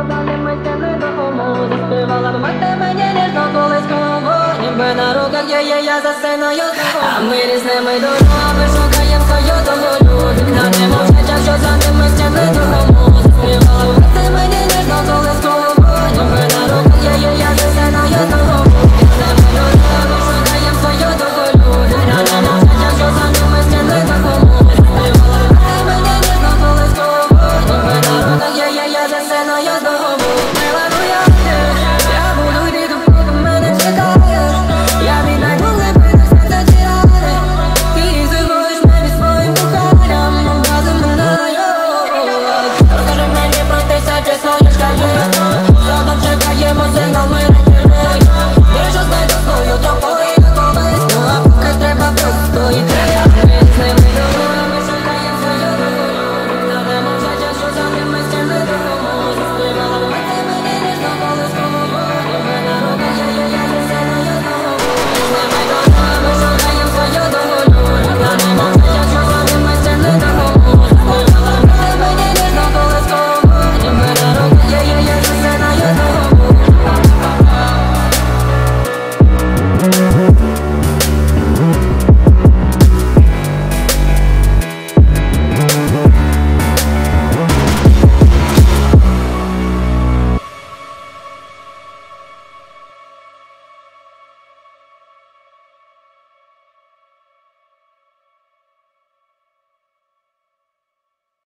далі ми не допомогу. Заспівала б мати мені ніжно колись голову. Ніби на руках я за сценою знову. А ми різними дорогами шукаєм свою долю. Відгаднемо вже час, що за